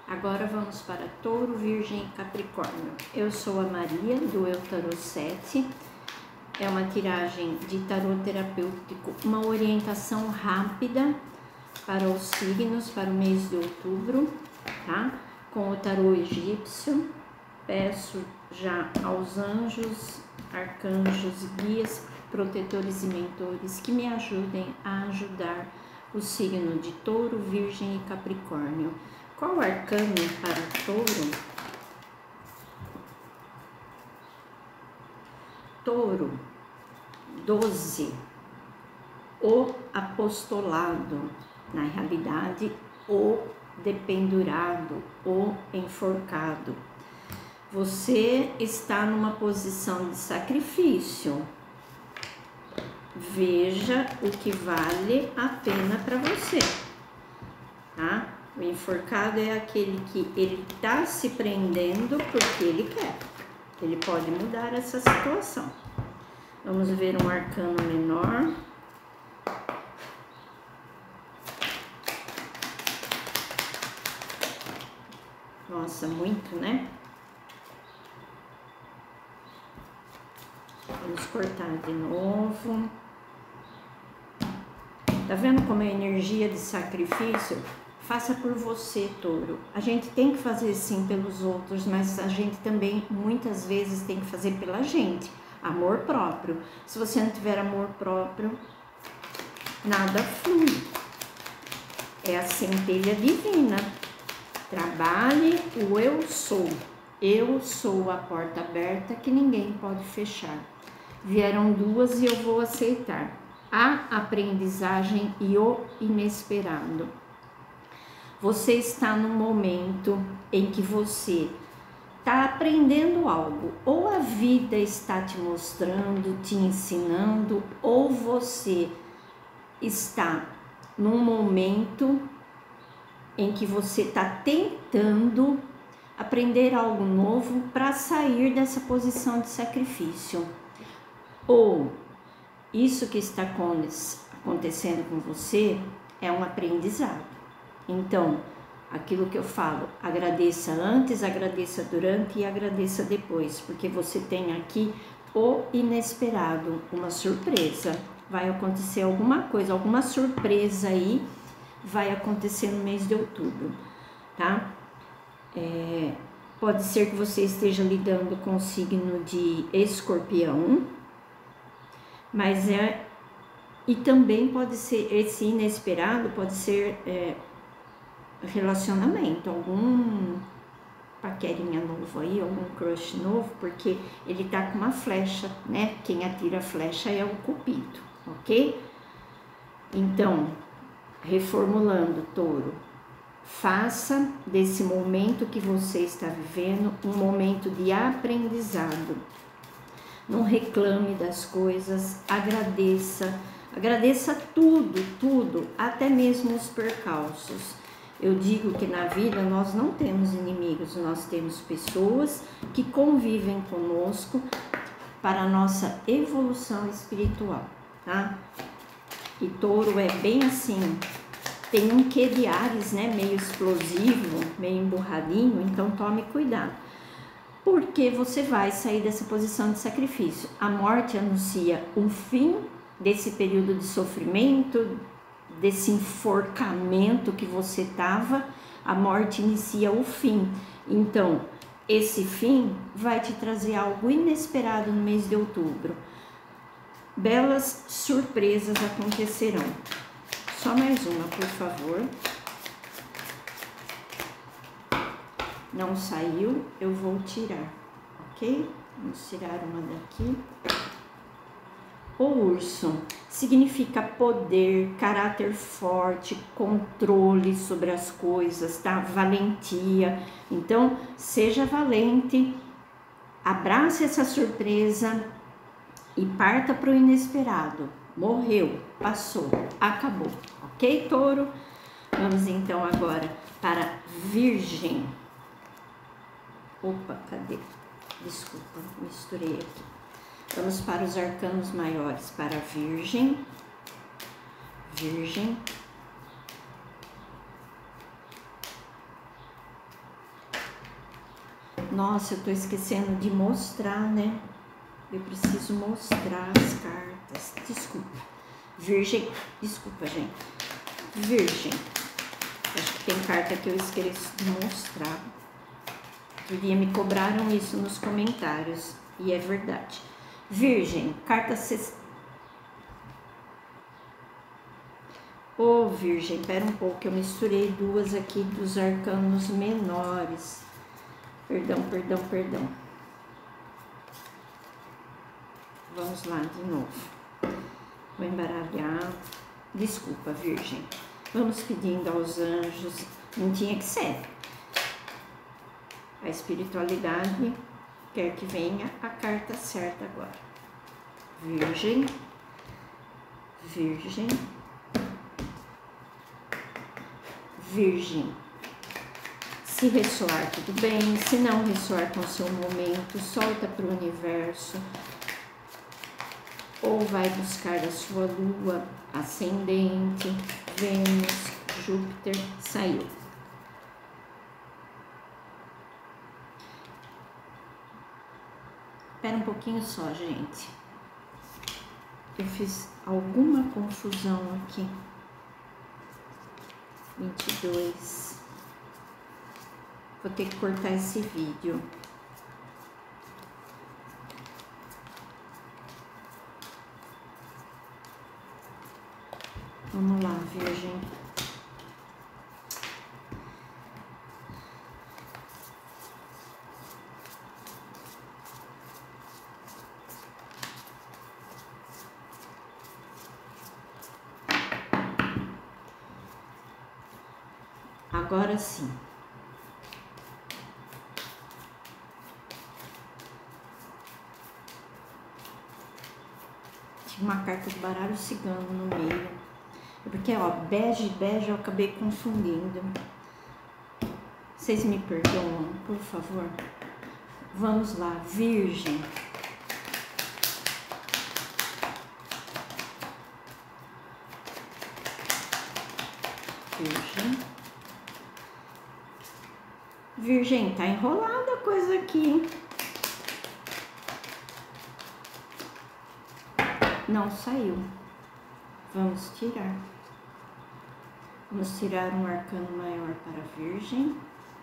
Agora vamos para Touro, Virgem e Capricórnio. Eu sou a Maria, do Eu Tarô 7. É uma tiragem de tarô terapêutico, uma orientação rápida para os signos para o mês de outubro, tá? Com o tarô egípcio. Peço já aos anjos, arcanjos, guias, protetores e mentores que me ajudem a ajudar o signo de Touro, Virgem e Capricórnio. Qual arcano para Touro? Touro, 12. O apostolado, na realidade, o dependurado, o enforcado. Você está numa posição de sacrifício. Veja o que vale a pena para você, tá? O enforcado é aquele que ele tá se prendendo porque ele quer. Ele pode mudar essa situação. Vamos ver um arcano menor. Nossa, muito, né? Vamos cortar de novo. Tá vendo como é energia de sacrifício? Faça por você, Touro. A gente tem que fazer sim pelos outros, mas a gente também muitas vezes tem que fazer pela gente. Amor próprio. Se você não tiver amor próprio, nada flui. É a centelha divina. Trabalhe o eu sou. Eu sou a porta aberta que ninguém pode fechar. Vieram duas e eu vou aceitar. A aprendizagem e o inesperado. Você está num momento em que você está aprendendo algo. Ou a vida está te mostrando, te ensinando, ou você está num momento em que você está tentando aprender algo novo para sair dessa posição de sacrifício. Ou isso que está acontecendo com você é um aprendizado. Então, aquilo que eu falo, agradeça antes, agradeça durante e agradeça depois, porque você tem aqui o inesperado, uma surpresa. Vai acontecer alguma coisa, alguma surpresa aí vai acontecer no mês de outubro, tá? Pode ser que você esteja lidando com o signo de Escorpião, mas e também pode ser, esse inesperado pode ser relacionamento, algum paquerinha novo aí, algum crush novo, porque ele tá com uma flecha, né? Quem atira a flecha é o Cupido, ok? Então, reformulando, Touro, faça desse momento que você está vivendo um momento de aprendizado. Não reclame das coisas, agradeça tudo, até mesmo os percalços. Eu digo que na vida nós não temos inimigos, nós temos pessoas que convivem conosco para a nossa evolução espiritual, tá? E Touro é bem assim, tem um quê de Áries, né? Meio explosivo, meio emburradinho, então tome cuidado. Porque você vai sair dessa posição de sacrifício. A morte anuncia um fim desse período de sofrimento, desse enforcamento que você estava. A morte inicia o fim. Então, esse fim vai te trazer algo inesperado no mês de outubro. Belas surpresas acontecerão. Só mais uma, por favor. Não saiu, eu vou tirar, ok? Vamos tirar uma daqui. O urso significa poder, caráter forte, controle sobre as coisas, tá? Valentia. Então, seja valente, abrace essa surpresa e parta para o inesperado. Morreu, passou, acabou, ok, Touro? Vamos então agora para Virgem. Opa, cadê? Desculpa, misturei aqui. Vamos para os arcanos maiores, para Virgem. Virgem. Nossa, eu tô esquecendo de mostrar, né? Eu preciso mostrar as cartas. Desculpa. Virgem, desculpa, gente. Virgem. Acho que tem carta que eu esqueço de mostrar. Outro dia me cobraram isso nos comentários. E é verdade. Virgem, carta... Ô, Virgem, pera um pouco, eu misturei duas aqui dos arcanos menores. Perdão, perdão, perdão. Vamos lá de novo. Vou embaralhar. Desculpa, Virgem. Vamos pedindo aos anjos. Não tinha que ser. A espiritualidade quer que venha a carta certa agora. Virgem. Virgem. Virgem. Se ressoar, tudo bem. Se não ressoar com o seu momento, solta para o universo. Ou vai buscar a sua lua ascendente, Vênus, Júpiter, saiu. Espera um pouquinho só, gente. Eu fiz alguma confusão aqui. 22. Vou ter que cortar esse vídeo. Vamos lá, Virgem. Agora sim. Tinha uma carta de baralho cigano no meio. Porque, ó, bege, bege, eu acabei confundindo. Vocês me perdoam, por favor? Vamos lá, Virgem. Virgem. Virgem, tá enrolada a coisa aqui, hein? Não saiu. Vamos tirar. Vamos tirar um arcano maior para a Virgem.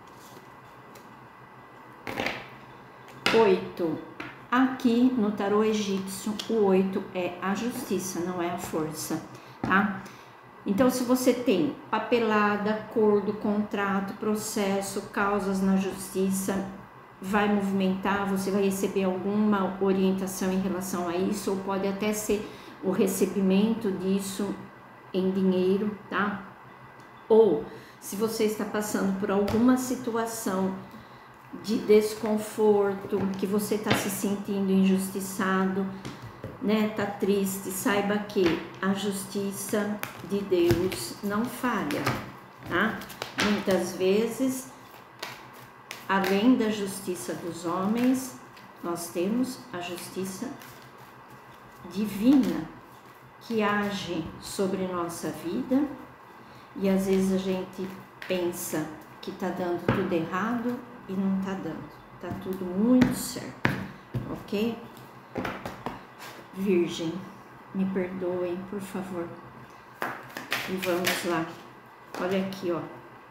8. Aqui no tarô egípcio, o 8 é a justiça, não é a força, tá? Então, se você tem papelada, acordo, contrato, processo, causas na justiça, vai movimentar, você vai receber alguma orientação em relação a isso, ou pode até ser o recebimento disso em dinheiro, tá? Ou, se você está passando por alguma situação de desconforto, que você está se sentindo injustiçado, né, tá triste, saiba que a justiça de Deus não falha, tá? Muitas vezes, além da justiça dos homens, nós temos a justiça divina que age sobre nossa vida, e às vezes a gente pensa que tá dando tudo errado e não tá dando, tá tudo muito certo, ok? Virgem, me perdoem, por favor. E vamos lá. Olha aqui, ó.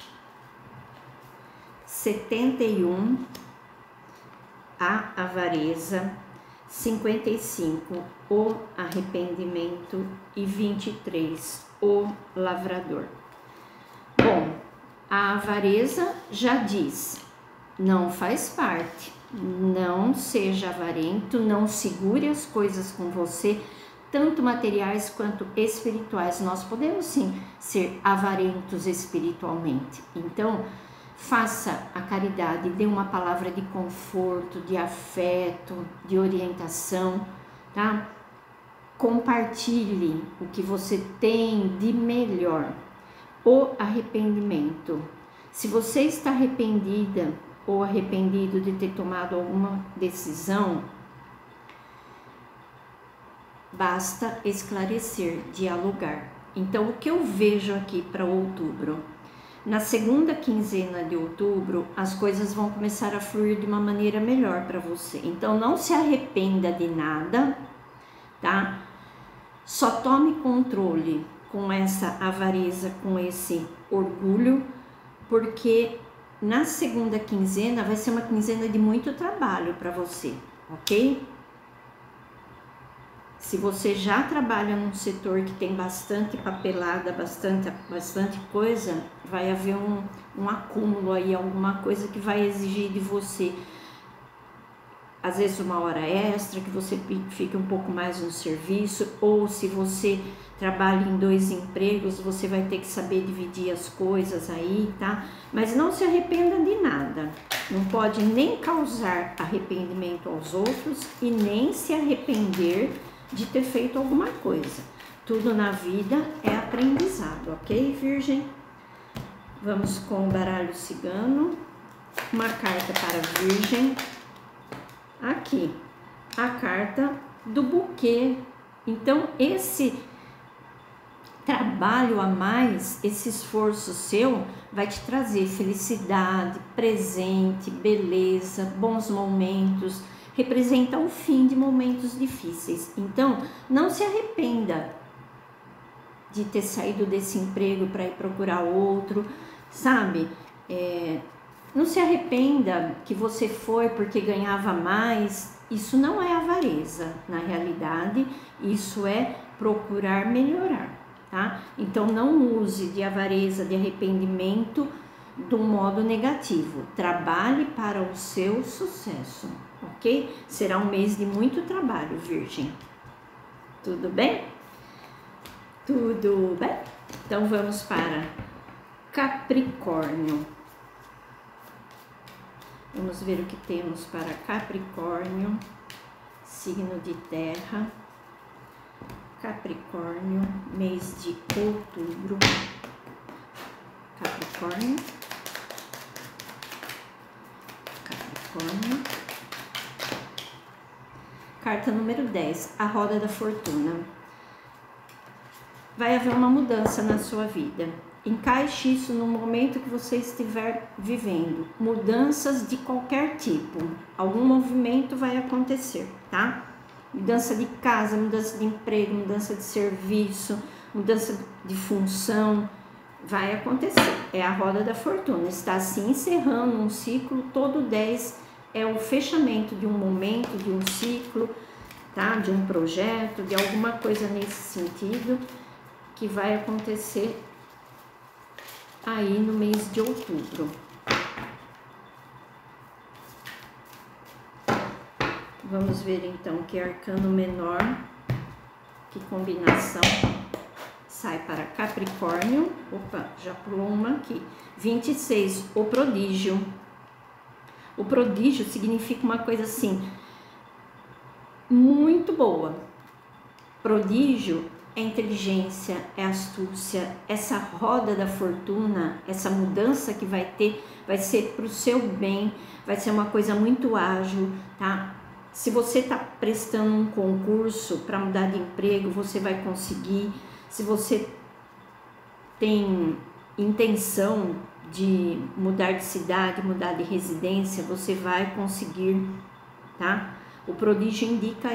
71, a avareza. 55, o arrependimento. E 23, o lavrador. Bom, a avareza já diz, não faz parte. Não seja avarento, não segure as coisas com você, tanto materiais quanto espirituais. Nós podemos sim ser avarentos espiritualmente. Então, faça a caridade, dê uma palavra de conforto, de afeto, de orientação, tá? Compartilhe o que você tem de melhor. O arrependimento. Se você está arrependida ou arrependido de ter tomado alguma decisão, basta esclarecer, dialogar. Então, o que eu vejo aqui para outubro? Na segunda quinzena de outubro, as coisas vão começar a fluir de uma maneira melhor para você. Então, não se arrependa de nada, tá? Só tome controle com essa avareza, com esse orgulho, porque na segunda quinzena vai ser uma quinzena de muito trabalho para você, ok? Se você já trabalha num setor que tem bastante papelada, bastante coisa, vai haver um acúmulo aí, alguma coisa que vai exigir de você, às vezes uma hora extra, que você fique um pouco mais no serviço, ou se você trabalha em 2 empregos, você vai ter que saber dividir as coisas aí, tá? Mas não se arrependa de nada, não pode nem causar arrependimento aos outros e nem se arrepender de ter feito alguma coisa. Tudo na vida é aprendizado, ok, Virgem? Vamos com o baralho cigano, uma carta para a Virgem. Aqui, a carta do buquê. Então, esse trabalho a mais, esse esforço seu vai te trazer felicidade, presente, beleza, bons momentos, representa o fim de momentos difíceis. Então, não se arrependa de ter saído desse emprego para ir procurar outro, sabe? Não se arrependa que você foi porque ganhava mais. Isso não é avareza, na realidade, isso é procurar melhorar, tá? Então, não use de avareza, de arrependimento de um modo negativo. Trabalhe para o seu sucesso, ok? Será um mês de muito trabalho, Virgem. Tudo bem? Tudo bem? Então, vamos para Capricórnio. Vamos ver o que temos para Capricórnio, signo de terra. Capricórnio, mês de outubro. Capricórnio. Capricórnio. Carta número 10, a roda da fortuna. Vai haver uma mudança na sua vida. Encaixe isso no momento que você estiver vivendo. Mudanças de qualquer tipo. Algum movimento vai acontecer, tá? Mudança de casa, mudança de emprego, mudança de serviço, mudança de função. Vai acontecer. É a roda da fortuna. Está se encerrando um ciclo. Todo 10 é o fechamento de um momento, de um ciclo, tá? De um projeto, de alguma coisa nesse sentido que vai acontecer aí no mês de outubro. Vamos ver então que arcano menor, que combinação sai para Capricórnio. Opa, já pulou uma aqui. 26, o prodígio. O prodígio significa uma coisa assim, muito boa. Prodígio é inteligência, é astúcia. Essa roda da fortuna, essa mudança que vai ter, vai ser para o seu bem, vai ser uma coisa muito ágil, tá? Se você está prestando um concurso para mudar de emprego, você vai conseguir. Se você tem intenção de mudar de cidade, mudar de residência, você vai conseguir, tá? O prodígio indica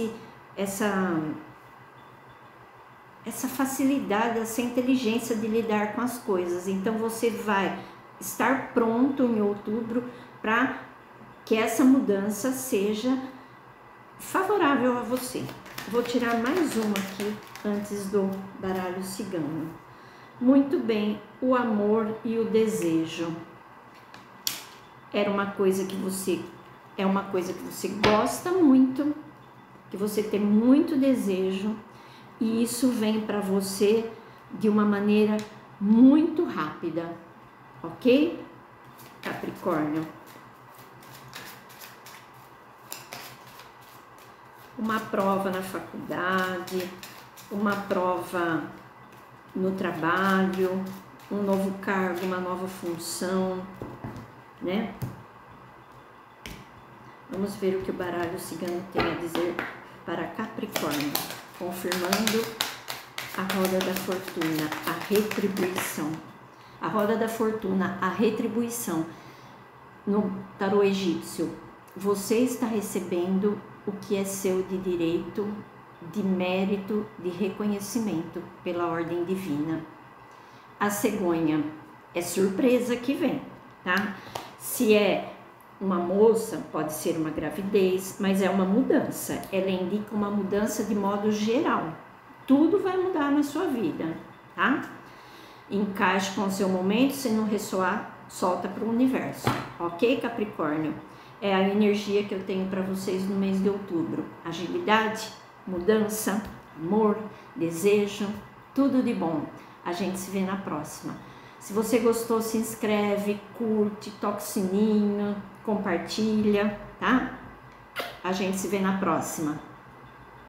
essa facilidade, essa inteligência de lidar com as coisas. Então, você vai estar pronto em outubro para que essa mudança seja favorável a você. Vou tirar mais uma aqui antes do baralho cigano. Muito bem, o amor e o desejo. É uma coisa que você gosta muito, que você tem muito desejo, e isso vem para você de uma maneira muito rápida, ok? Capricórnio. Uma prova na faculdade, uma prova no trabalho, um novo cargo, uma nova função, né? Vamos ver o que o baralho cigano tem a dizer para Capricórnio, confirmando a roda da fortuna, a retribuição. A roda da fortuna, a retribuição. No tarô egípcio, você está recebendo o que é seu de direito, de mérito, de reconhecimento pela ordem divina. A cegonha é surpresa que vem, tá? Se é uma moça, pode ser uma gravidez, mas é uma mudança. Ela indica uma mudança de modo geral. Tudo vai mudar na sua vida, tá? Encaixe com o seu momento, se não ressoar, solta para o universo. Ok, Capricórnio? É a energia que eu tenho para vocês no mês de outubro. Agilidade, mudança, amor, desejo, tudo de bom. A gente se vê na próxima. Se você gostou, se inscreve, curte, toca o sininho, compartilha, tá? A gente se vê na próxima.